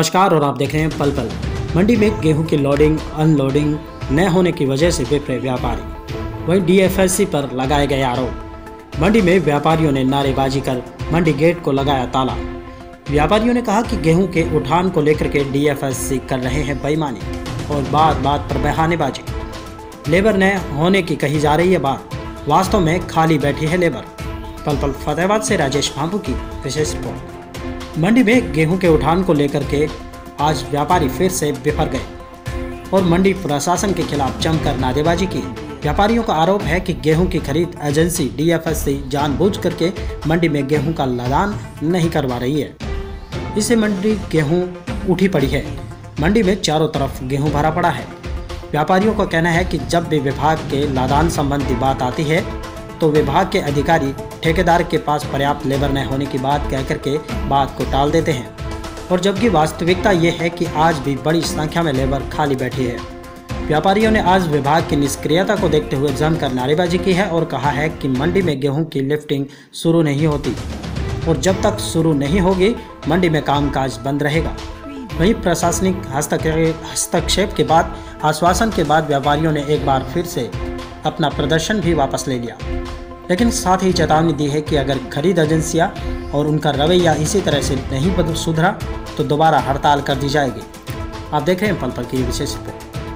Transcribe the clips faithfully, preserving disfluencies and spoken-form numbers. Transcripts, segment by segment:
नमस्कार और आप देख रहे हैं पल पल। मंडी में गेहूं की लोडिंग अनलोडिंग न होने की वजह से विफरे व्यापारी, वहीं डीएफएससी पर लगाए गए आरोप। मंडी में व्यापारियों ने नारेबाजी कर मंडी गेट को लगाया ताला। व्यापारियों ने कहा कि गेहूं के उठान को लेकर के डीएफएससी कर रहे हैं बेईमानी और बात बात पर बहानेबाजी। लेबर न होने की कही जा रही है बात, वास्तव में खाली बैठी है लेबर। पल पल फतेहाबाद से राजेश भांबू की विशेष रिपोर्ट। मंडी में गेहूं के उठान को लेकर के आज व्यापारी फिर से बिफर गए और मंडी प्रशासन के खिलाफ जमकर नारेबाजी की। व्यापारियों का आरोप है कि गेहूं की खरीद एजेंसी डीएफएससी जानबूझ करके मंडी में गेहूं का लदान नहीं करवा रही है। इससे मंडी गेहूं उठी पड़ी है। मंडी में चारों तरफ गेहूं भरा पड़ा है। व्यापारियों का कहना है कि जब भी विभाग के लदान संबंधी बात आती है तो विभाग के अधिकारी ठेकेदार के पास पर्याप्त लेबर न होने की बात कहकर के बात को टाल देते हैं, और जबकि वास्तविकता ये है कि आज भी बड़ी संख्या में लेबर खाली बैठी है। व्यापारियों ने आज विभाग की निष्क्रियता को देखते हुए जमकर नारेबाजी की है और कहा है कि मंडी में गेहूं की लिफ्टिंग शुरू नहीं होती और जब तक शुरू नहीं होगी मंडी में कामकाज बंद रहेगा। वहीं प्रशासनिक हस्तक्षेप के बाद आश्वासन के बाद व्यापारियों ने एक बार फिर से अपना प्रदर्शन भी वापस ले लिया, लेकिन साथ ही चेतावनी दी है कि अगर खरीद एजेंसियां और उनका रवैया इसी तरह से नहीं बदल सुधरा तो दोबारा हड़ताल कर दी जाएगी। आप देख रहे हैं पल पल की विशेष रिपोर्ट।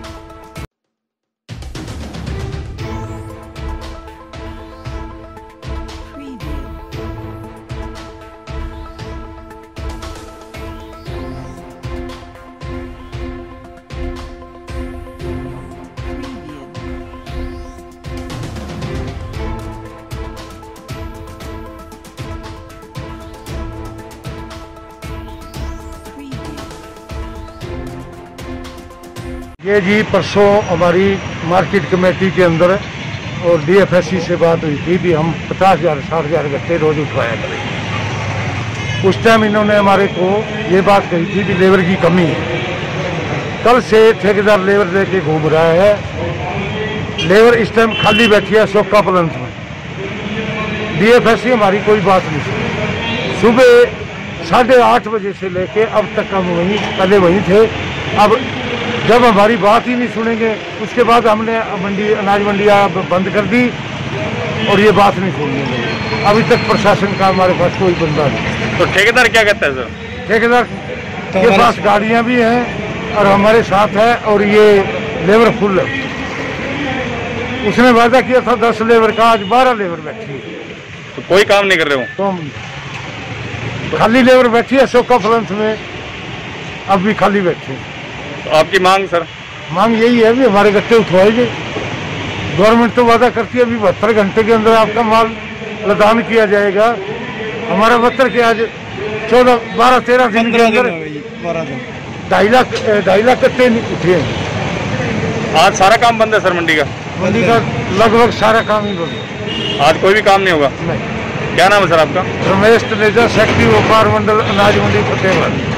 ये जी परसों हमारी मार्केट कमेटी के अंदर और डीएफएससी से बात हुई थी भी हम पचास हज़ार साठ हज़ार गट्टे रोज उठवाया करेंगे। उस टाइम इन्होंने हमारे को ये बात कही थी कि लेबर की कमी है। कल से ठेकेदार लेबर लेके घूम रहा है। लेबर इस टाइम खाली बैठी है सोका प्लंथ में। डीएफएससी हमारी कोई बात नहीं सुनी। सुबह साढ़े आठ बजे से लेके अब तक हम वहीं पहले वहीं थे। अब जब हमारी बात ही नहीं सुनेंगे उसके बाद हमने मंडी अनाज मंडियाँ बंद कर दी और ये बात नहीं सुनेंगे। अभी तक प्रशासन का हमारे पास कोई बंदा नहीं। तो ठेकेदार क्या कहता है सर? ठेकेदार के पास गाड़ियाँ भी हैं और हमारे साथ है और ये लेबर फुल है। उसने वादा किया था दस लेबर का, आज बारह लेबर बैठी है। तो कोई काम नहीं कर रहे हो? तो खाली लेबर बैठी है सोका फ्लंथ में, अब भी खाली बैठी है। तो आपकी मांग सर? मांग यही है भी हमारे गट्टे उठवाएंगे। गवर्नमेंट तो वादा करती है अभी बहत्तर घंटे के अंदर आपका माल लदान किया जाएगा। हमारा बहत्तर के आज चौदह बारह तेरह दिन के अंदर ढाई लाख ढाई लाख गट्टे उठे हैं। आज सारा काम बंद है सर मंडी का? मंडी का लगभग सारा काम ही बंद है। आज कोई भी काम नहीं होगा? नहीं। क्या नाम है सर आपका? रमेश तनेजा, सेक्रेटरी व्यापार मंडल अनाज मंडी फतेहाबाद।